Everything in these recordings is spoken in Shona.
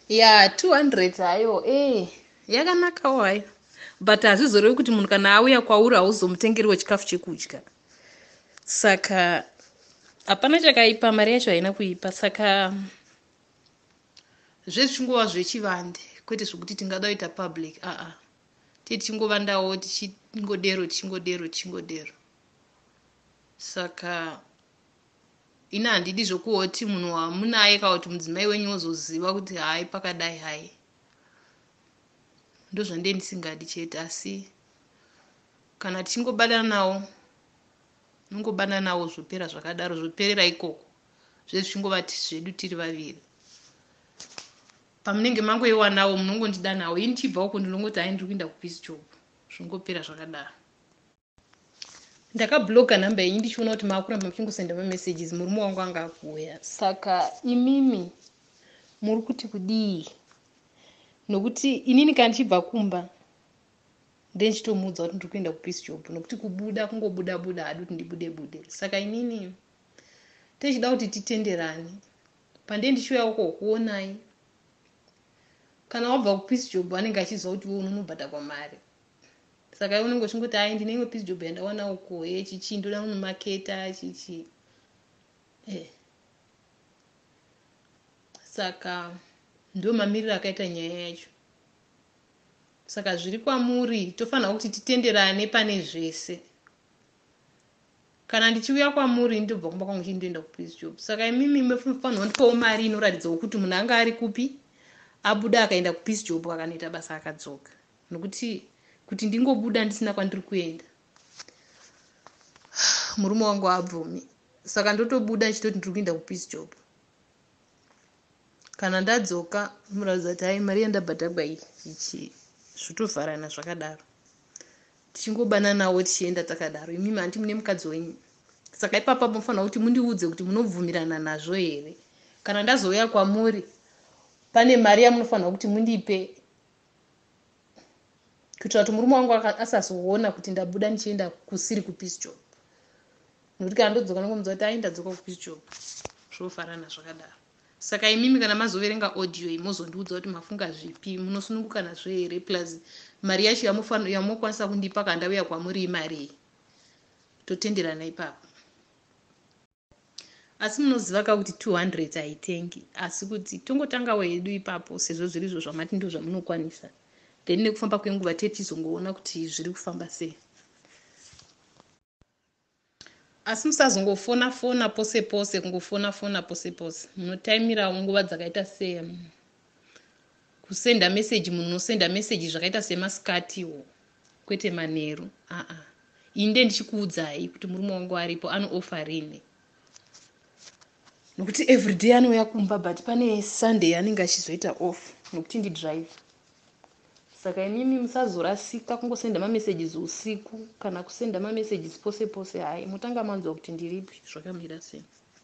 ya 200 hayo yakanakawo hayo, but hazvizorevi kuti munhu kana auya kwauri hauzomutengeriwo chikafu chekudya. Saka hapana chakaipa, mari yacho haina kuipa. Saka zvezvichingova zvechivande, kwete zvokuti tingada kuita public. Tichingovandawo tichingodero. Saka ina handidi zvokuoti munhu wamunaye kana kuti mudzimai wenyu ozoziva kuti hai pakadai hai, ndozvandee ndisingadi chete. Asi kana tichingobadana nawo, nongobadana nawo zvopera zvakadaro, zvoperera ikoko. Zvezvichingova zvedu tiri vaviri. Pamunenge mangoiwanawo munongondida nawo, ini chibva uko ndinongoti hai ndiri kuenda kupeace job, zvongopera zvakadaro. Ndakabloga nhamba yenyu ndichiona kuti maakuramba muchingosenda mamessages, murume wangu anga akuuya. Saka imimi muri kuti kudii? Nokuti inini kana ndichibva kumba ndenchitomuudza kuti ndiri kuenda kupeace job, nokuti kubuda kungobuda hadi kuti ndibude. Saka inini techida kuti titenderane. Pandee ndichiuya uko kuonai, kana wabva kupeace job anenge achiziva kuti unonobhadha kwamari. Saka unenge uchingoti hai ndine imwe peace job yandawana uko chichi ndoda unomaketa chichi. Saka ndo mamiriro akaita nyaya yacho. Saka zviri kwamuri tofanira kuti titenderane pane zvese. Kana ndichiuya kwamuri ndobva kumba kwangu chindoenda kupeace job. Saka imimi munofanira kundipawo mari inoratidzawo kuti munhu anga ari kupi, abuda akaenda kupeace job akanoita basa akadzoka. Nokuti kuti ndingobuda ndisina kwandiri kuenda, murume wangu haabvumi. Saka ndotobuda ndichitoti ndiri kuenda kupeace job. Kana ndadzoka muratidza kuti hai mari yandabhadhagwa ichi zvotovharana zvakadaro, tichingobana nawo tichienda takadaro. Imimi handi mune mukadzi wenyu. Saka ipapa munofanira kuti mundiudze kuti munobvumirana nazvo here. Kana ndazouya kwamuri pane mari yamunofanira kuti mundipe, kuitira kuti murume wangu asazoona kuti ndabuda ndichienda kusiri kupeace job. Nokuti kana ndodzoka nongomudza kuti hai ndadzoka kupeace job, zvofarana zvakadaro. Saka imimi kana mazoverenga audio iyi mozondiudza kuti mafunga zvipi, munosununguka nazvo here, plus mari yacho yamokwanisa kundipa kana ndauya kwamuri imari, totenderana ipapo. Asi munoziva ka kuti 200 haitengi, asi kuti tongotangawo hedu ipapo, sezvo zviri izvo zvamati ndo zvamunokwanisa. Then nekufamba kwenguva tizongoona kuti zviri kufamba sei. Asi musazongofona pose kungofona pose. Munotaimira nguva dzakaita sei. Kusenda message munosenda message zvakaita semasikatiwo, kwete manheru. Inde ndichikuudzai kuti murume wangu aripo, ano offer rini. Nokuti everyday anouya kumba, but pane Sunday anenge achizoita off nokuti ndi drive. Saka imimi musazorasika kungosenda mamessages usiku kana kusenda mamessages pose. Hai, mutanga manzwa kuti ndiripi, zvakamira sei.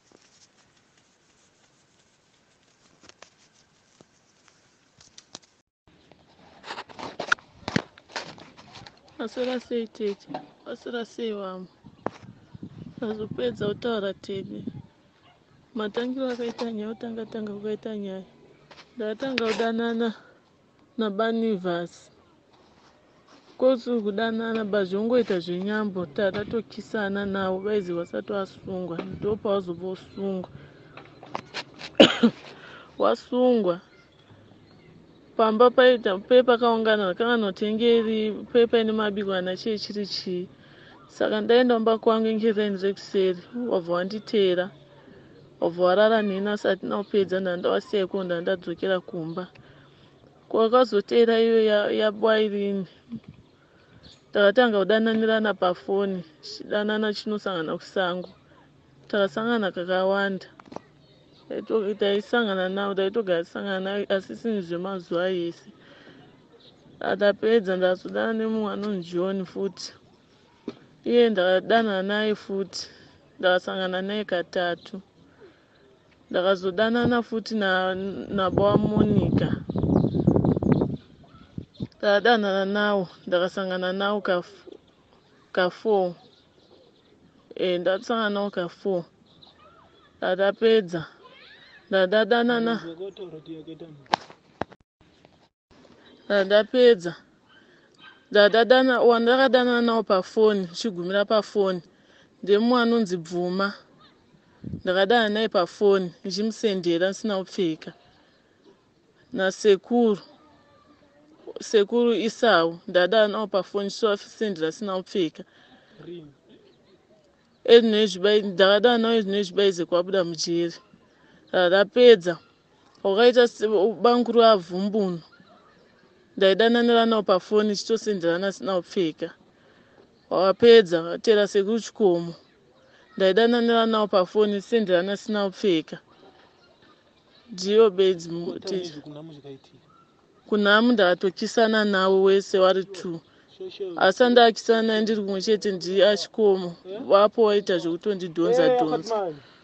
Asora sei tete, asora sei wamo. Azopedza utaura tete. Matangiro akaita nyaya, utanga kukaita nyaya. Ndatanga kudanana naBanivas. Kosu kudanana bazvongoita zvenyambo, tatokisana nawo vaizi vasati wasungwa, ndopa wazobosungwa. Wasungwa. Pamba paita pepa kaungana kanganotengeri pepa ine mabikwana chiri chii. Saka ndaenda mba kwangu ingireni rekuseri, wabva wanditeera. Wabva warara neni asati naupedza ndandawasiya iko ndadzokera kumba. Kwakazoteera iyo yabwairini. Takatanga kudananirana pafoni, chidanana chinosangana kusango. Takasangana kakawanda. Taisangana nawo, taitogara nawo asi sinizve mazuva ese. Atapedza ndazodana nemumwe anonzi John futi. Iye ndakadana naye futi, ndakasangana naye katatu. Ndakazodanana futi nababa Monica. Tadanana nawo, ndakasangana nawo ka4. Ndasangana nawo ka4. Tatapedza. Ndadanana. ndapedza wandakadana nawo pafoni uchigumira pafoni ndemumwe anonzi Bvuma. Ndakadana naye pafoni ndichimusendera ndisina kupfeka. Nasekuru Isau ndadana nawo pafoni ndichiwasendera ndisina kupfeka. Ndakadana nawo ezvinezvibaize kwabuda mujeri. Ndapedza wakaita banguru avhumbuno ndaidananira nawo pafoni ndichitosenderana asina kupfeka. Wakapedza wakatera sekuru Chikomo ndaidananira nawo pafoni ndichisenderana asina kupfeka. Ndiyo bedzi mutezi. Kunamu ndakatokisana nawo wese wari 2. Asi ndakisana naye ndiri kumwe chete ndiye Chikomo. Vapo waita zvekutondidhonza.